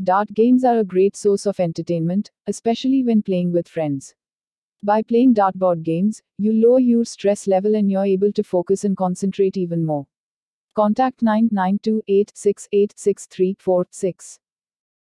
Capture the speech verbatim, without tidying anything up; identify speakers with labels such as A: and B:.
A: Dart games are a great source of entertainment, especially when playing with friends. By playing dartboard games, you lower your stress level and you're able to focus and concentrate even more. Contact nine nine two eight six eight six three four six.